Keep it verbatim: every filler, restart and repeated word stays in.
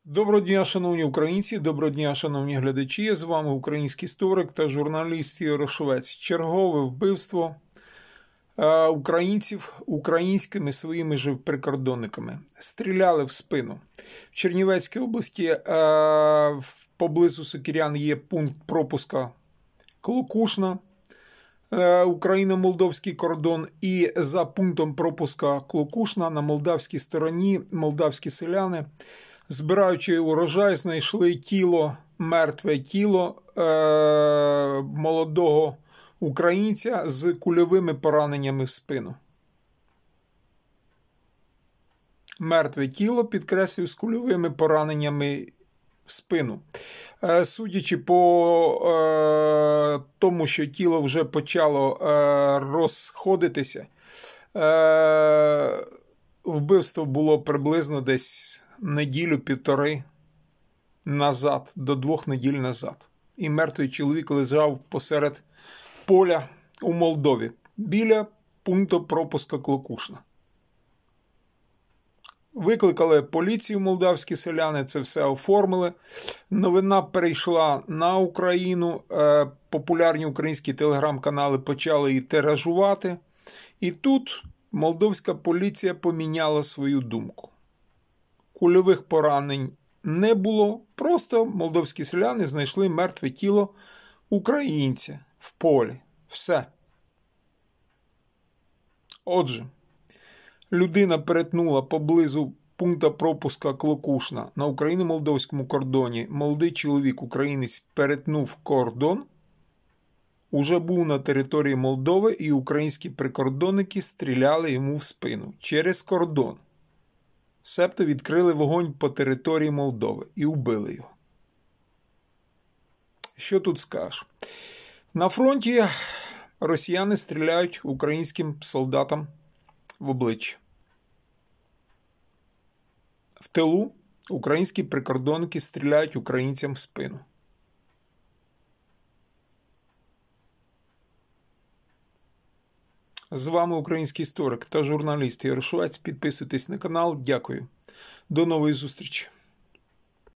Доброго дня, шановні українці, доброго дня, шановні глядачі. З вами український історик та журналіст Ярошовець. Чергове вбивство е, українців українськими своїми же прикордонниками. Стріляли в спину. В Чернівецькій області е, поблизу Сокирян є пункт пропуска Клокушна, е, Україно-молдовський кордон. І за пунктом пропуска Клокушна на молдавській стороні молдавські селяни, збираючи урожай, знайшли тіло, мертве тіло е- молодого українця з кульовими пораненнями в спину. Мертве тіло, підкреслюю, з кульовими пораненнями в спину. Е- судячи по е- тому, що тіло вже почало е- розходитися, е- вбивство було приблизно десь неділю-півтори назад, до двох неділь назад. І мертвий чоловік лежав посеред поля у Молдові, біля пункту пропуска Клокушна. Викликали поліцію молдавські селяни, це все оформили. Новина перейшла на Україну, популярні українські телеграм-канали почали її тиражувати. І тут молдовська поліція поміняла свою думку. Кульових поранень не було, просто молдовські селяни знайшли мертве тіло українця в полі. Все. Отже, людина перетнула поблизу пункту пропуска Клокушна на Україно-молдовському кордоні. Молодий чоловік, українець, перетнув кордон, уже був на території Молдови, і українські прикордонники стріляли йому в спину через кордон. Себто відкрили вогонь по території Молдови і вбили його. Що тут скажеш? На фронті росіяни стріляють українським солдатам в обличчя. В тилу українські прикордонники стріляють українцям в спину. З вами український історик та журналіст Ярошовець. Підписуйтесь на канал. Дякую. До нової зустрічі.